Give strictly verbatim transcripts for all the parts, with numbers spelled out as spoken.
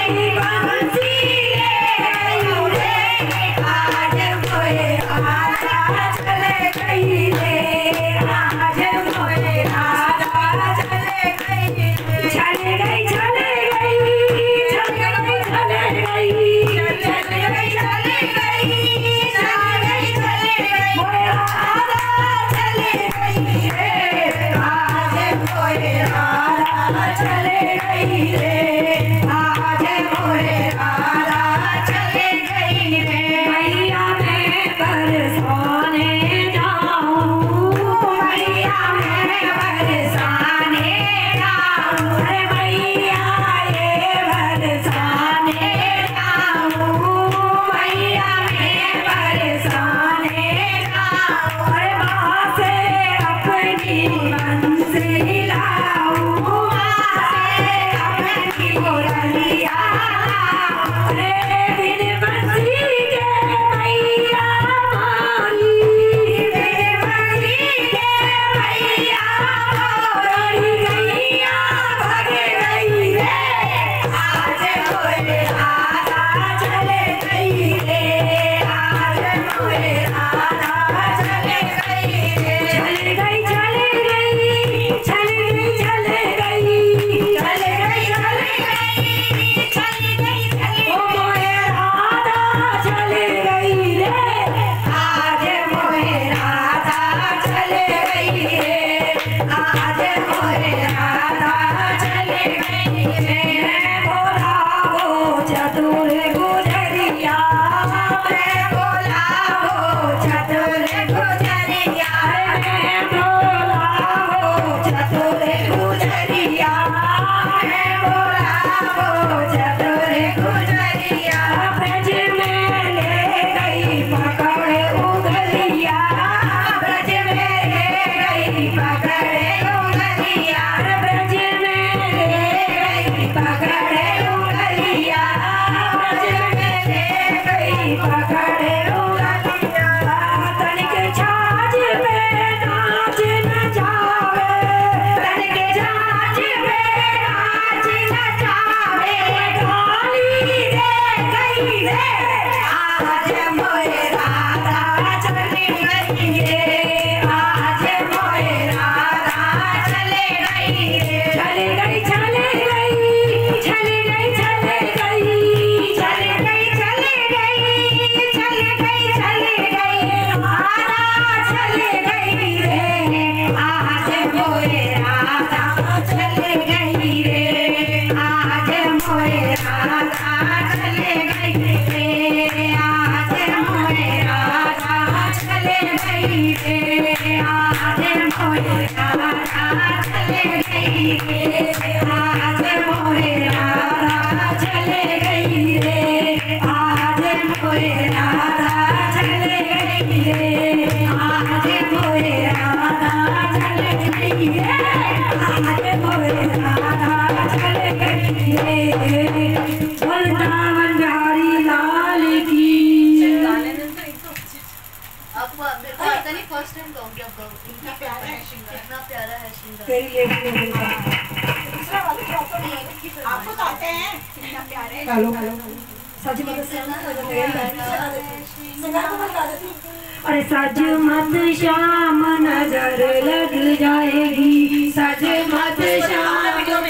अरे सज मत शाम नजर लग जाएगी, सज मत शाम,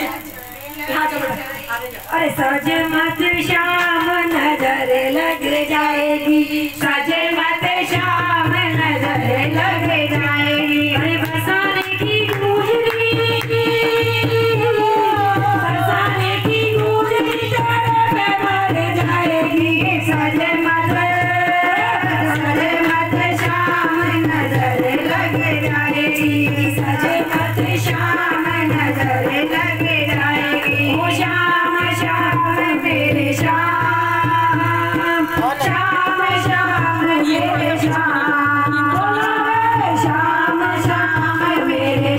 अरे सज मत शाम नजर लग जाएगी, सज मत शाम नजर लग जाएगी। अरे बरसाने की गूंजनी, बरसाने की गूंजनी तेरे पे मर जाएगी, सज मत, सज मत शाम नजर लग जाएगी, सज मत शाम नजर लग जाएगी। ओ शाम शाम मेरे शाम, शाम शाम मेरे शाम, शाम शाम मेरे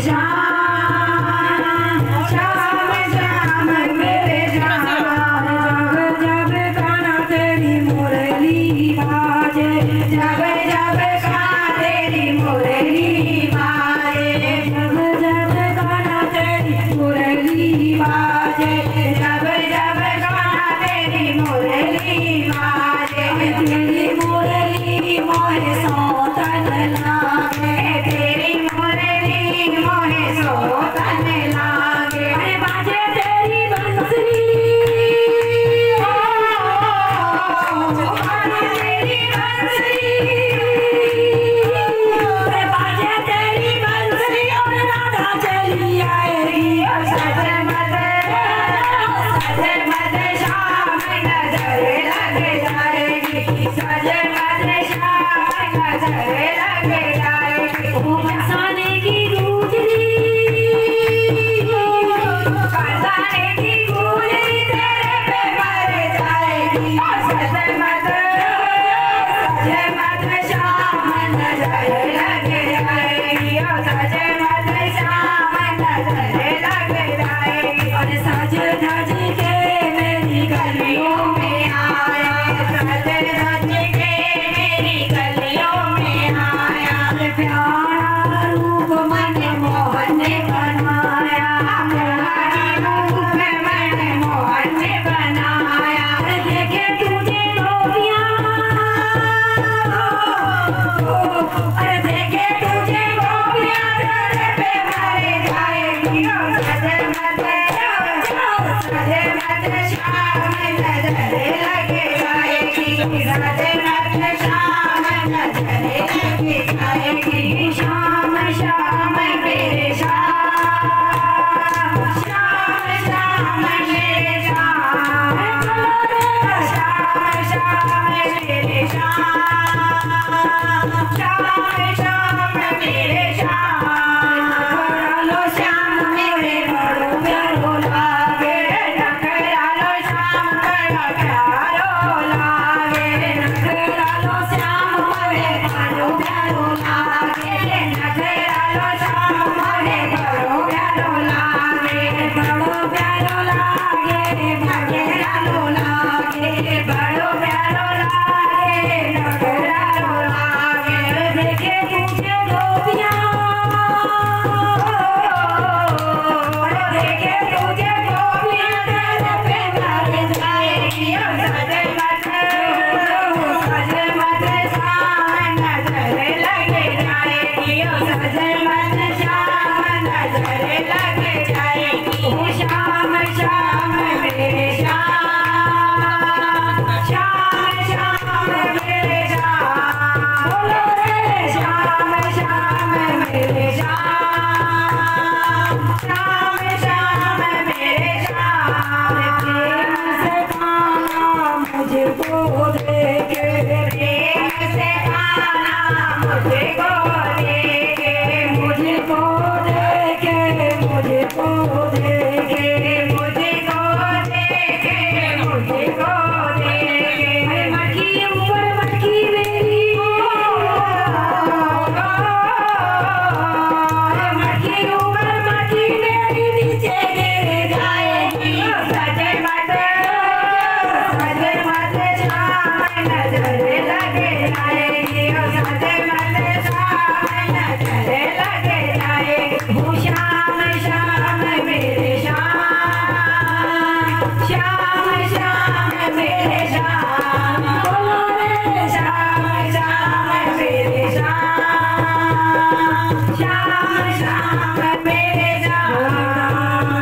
शाम, शाम शाम मेरे शाम। जब जब गाना तेरी मुरली बाजे, जब जब गाना तेरी मुरली बाजे, जब जब गाना तेरी मुरली बाजे, जब जब गाना तेरी सजे मत शाम नजर लग जाएगी, सजे मत शाम नजर लग जाएगी। शाम शाम मेरे शाम, शाम शाम मेरे शाम, शाम शाम मेरे शाम, शाम शाम मेरे शाम। लो श्याम मेरे बड़ो प्यारो लागे, नखरा लो श्याम बड़ा प्यारो लागे, नखरा लो श्याम मेरे बड़ो प्यारो लागे, नखरा लो श्याम मेरे बड़ो प्यारो लागे, बड़ो प्यारो लागे, नखरा लो लागे, बड़ो प्यारो लागे, नखरा लो लागे। देखे तुझे गोपियाँ, देखे तुझे गोपियाँ तेरे पे मर जाएगी, सजे मत, सजे मत शाम नजर लग जाएगी, सजे मत शाम नजर लग जाएगी। शाम शाम मेरे शाम, शाम शाम मेरे शाम, बोलो रे शाम शाम मेरे शाम, शाम शाम मेरे शाम। प्रेम से खाना मुझको दे के, प्रेम से खाना मुझको दे के, मुझको दे के, मुझको दे के, मुझको दे के, मुझको दे के। मटकी ऊपर मटकी मेरी, मटकी ऊपर मटकी मेरी नीचे गिर जाएगी, सजे मत, सजे मत शाम नजर लग जाएगी, सजे मत शाम नजर लग जाएगी। शाम शाम मेरे शाम, शाम शाम मेरे शाम, बोलो रे शाम शाम मेरे शाम, शाम शाम मेरे शाम।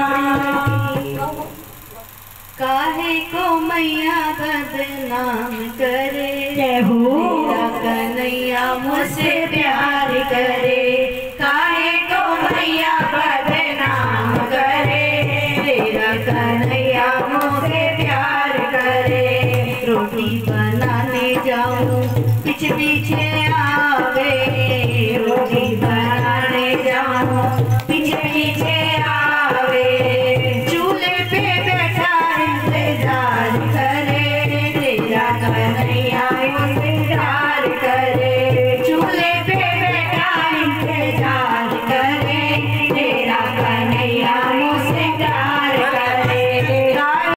काहे को मैया बदनाम करे, तेरा कन्हैया मुझसे प्यार करे, काहे को मैया बदनाम करे, तेरा कन्हैया मुझसे प्यार करे। रोटी बनाने जाऊं पीछे पीछे आवे, रोटी बनाने जाऊं पीछे पीछे आवे, चूल्हे पे बैठा इंतजार करे, तेरा कन्हैया